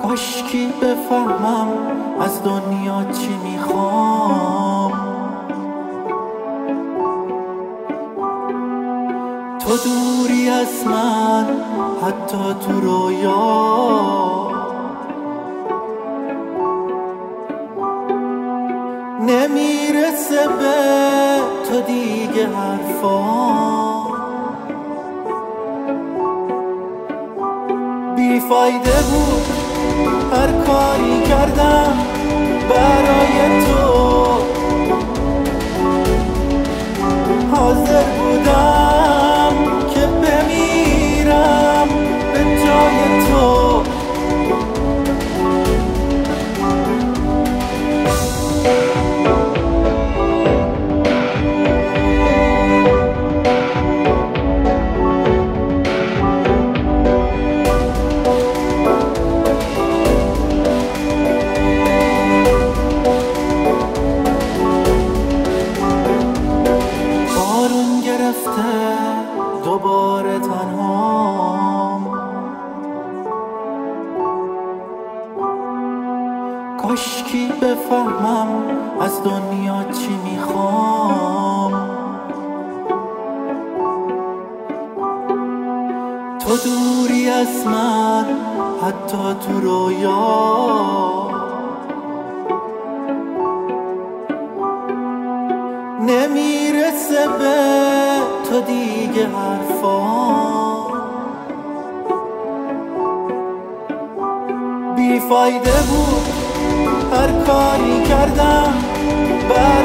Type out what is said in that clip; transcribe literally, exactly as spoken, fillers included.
کاشکی بفهمم از دنیا چی میخوام. تو دوری از من حتی تو رویا، نمیرسه به تو دیگه حرفام. بیفایده بود هر کاری کردم برای تو، حاضر بودم که بمیرم به جای تو. دوباره تنهام، کاشکی بفهمم از دنیا چی میخوام. تو دوری از من حتی تو رویا، نمیرسه به تو دیگه حرفام. بیفایده بود هر کاری کردم.